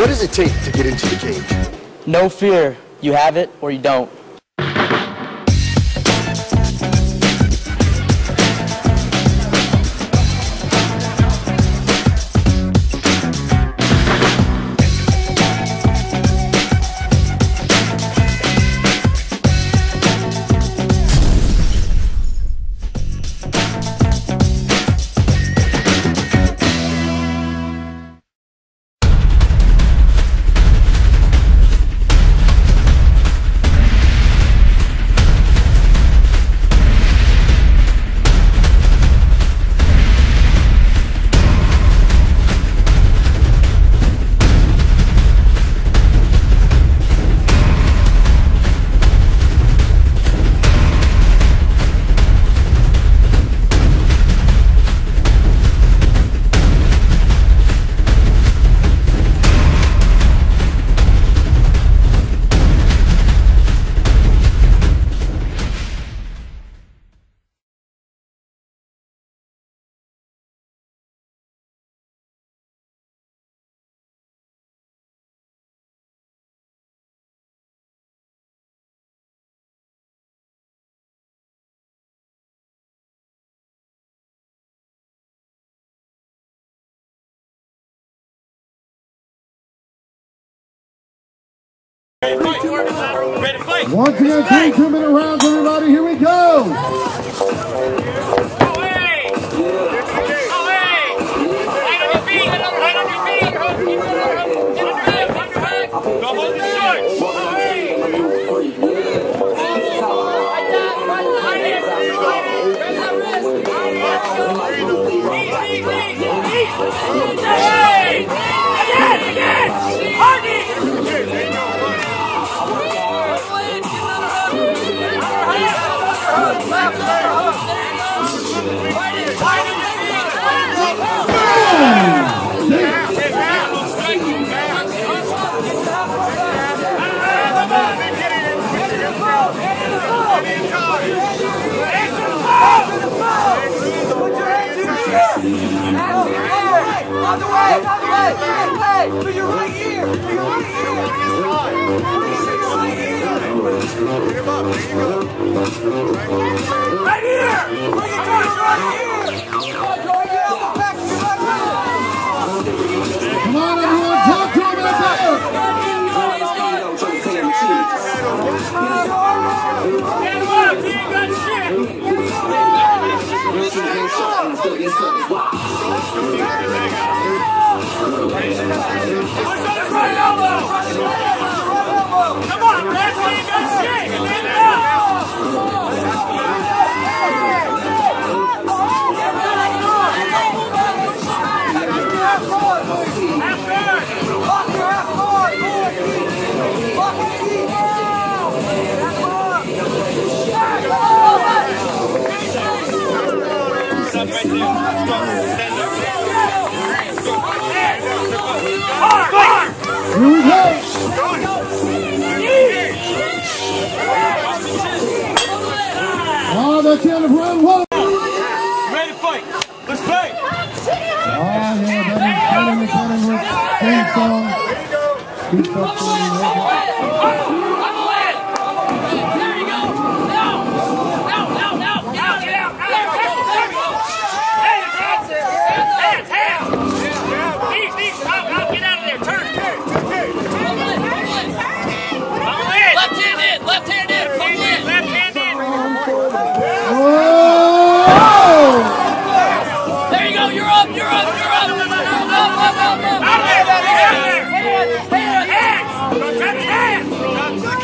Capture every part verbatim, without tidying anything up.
What does it take to get into the cage? No fear. You have it or you don't. Once again, twenty-two minute rounds, everybody. Here we go. Away! Away! Right on your feet! Right on your feet! Get your back! Get your back! Go hold the shorts! Away! Right down! Right line it! Line it! Grab that wrist! Easy! Easy! Easy! Hey! Again! Again! Hardy! On the way, on the way, hey, to your right ear, to your right ear, to your right ear. Right here, bring it down, right here. Come on, everyone, talk to him out there. Stand him up, he ain't got shit. Come on, Brad, he ain't got shit. Stand it up. Here we go. Oh, that's the end of round one. Ready to fight. Let's play. Oh, yeah, that is cutting the cutting with theme song. Keep up the There you go. Now. Now, now, now. Get out, get out. There we go. There we go. Hey, hands. Hands, hands. Knees, knees. Out, out. Get out of there. Turn. Turn. Left hand in. Left hand in. Left hand in. oh! There you go. You're up. You're up. You're up. Up, up, up, up, up. Out of there. Hands. Hands. Hands. Hands. Hands.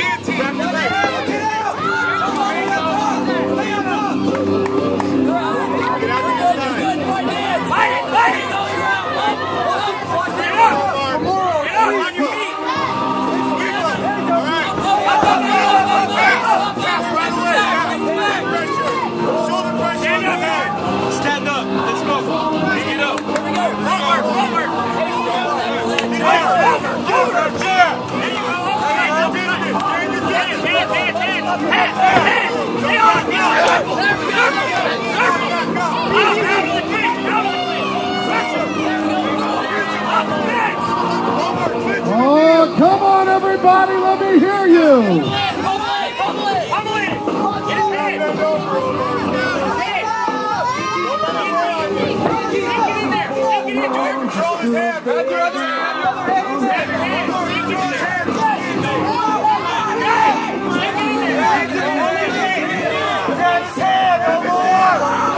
Grab his hand, Omar!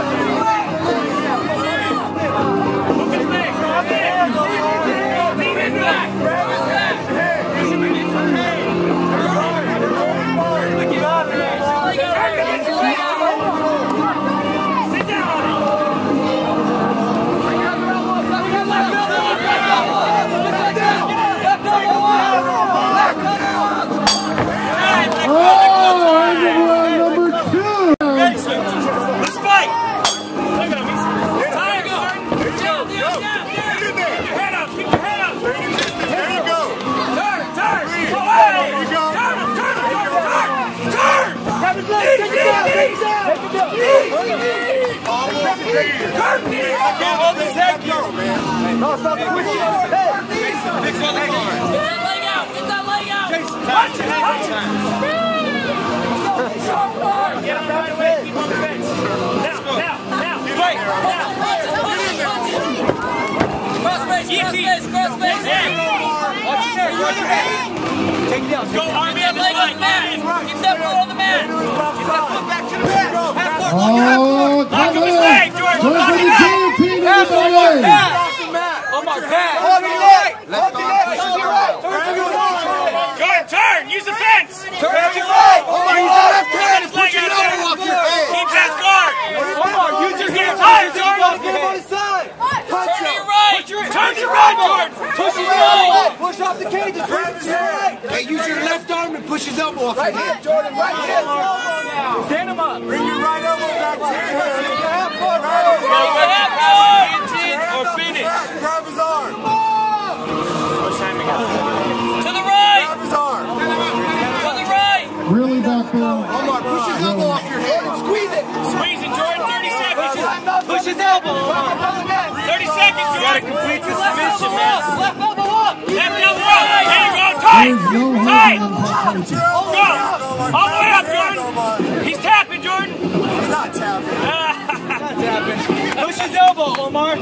Look at his legs, grab his hand, Omar! Lean his back! Grab his back! Sit down on him! Let's fight! Look at him. He's time, Gordon. Down, down, down, down. Keep your head up. Keep your head up. There you go. Turn, turn. Away. Turn him, turn him, Gordon. Turn, turn. Grab his leg. Take it down. Take it down. Take it down. Turn, knee. I can't hold his head. Go, man. No, stop pushing his head. Fix on the guard. Get that leg out. Get that leg out. Punch it. Punch it. Get him right away. Keep on the fence. Now, now, now. Fight. Now. Cross face, cross face, cross face. Watch your neck, watch your head. Take it down. Go, arm in. Leg on the mat. Keep that foot on the mat. Keep that foot back to the mat. Half foot. Oh, lock him his leg, George. Lock him his Half foot. Omar, back. Hold your leg. Hold your leg. Turn to your right. Turn to your right. Good, turn. Use the fence. Turn to your right. Omar, use the left hand and put your elbow off your head. Keep that guard. Omar, use your hand. Time, Jordan. Get him on his side. Turn to your right. Turn to your right, Jordan. Push his elbow. Push off the cage. Grab his head. Hey, use your left arm and push his elbow off your head. Jordan, right hand. Stand him up. Bring your right elbow back to your head. Half foot. Half foot. Or finish. Grab his arm. To the right. Grab his arm. To the right. Really back there. Omar, push his elbow off your head. Squeeze it. Squeeze it, Jordan. thirty seconds. Push his elbow. thirty seconds, Jordan. You gotta complete the submission, man. Left elbow up. Left elbow up. There you go. Tight. Tight. Go. All the way up, Jordan. He's tapping, Jordan. He's not tapping. Not tapping. Push his elbow, Omar.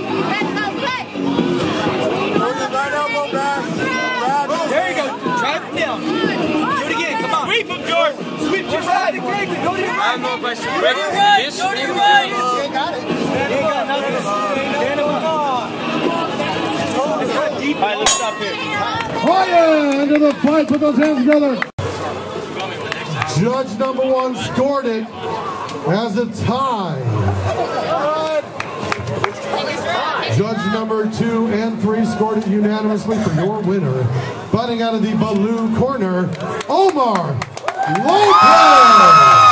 Right elbow back. There you go. Drive him down. Do it again. Come on. Sweep him, Jordan. Sweep to your right. Go to your right. I don't know if I should break your right. Go to your right. You ain't got it. Stand him up. Stand him up. It's not deep. All right, let's stop here. Oh yeah, into the fight. Put those hands together. Judge number one scored it as a tie. Judge number two and three scored it unanimously for your winner. Fighting out of the blue corner, Omar Lopez.